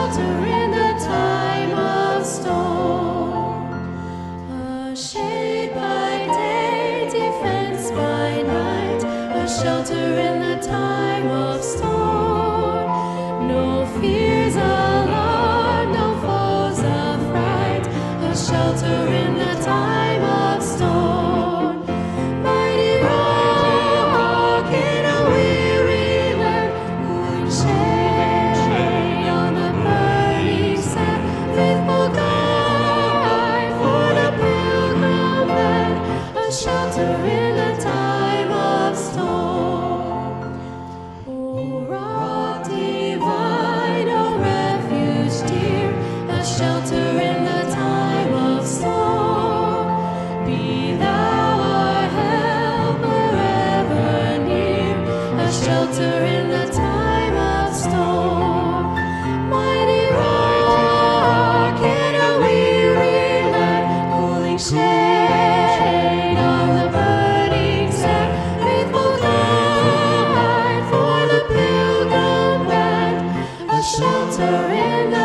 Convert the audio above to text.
shelter in the time of storm, a shade by day, defense by night, a shelter in the time of storm. No fears alarm, no foes affright, a shelter in the time of storm. Mighty rock in a weary land, cooling shade on the burning sand, faithful guide for the pilgrim band, a shelter in the time of storm. O rock divine, O refuge dear, a shelter in the time of storm. Be thou our help wherever near, a shelter in the time of storm. Mighty rock in a weary land, cooling shade on the burning sand, faithful guide for the pilgrim band, a shelter in the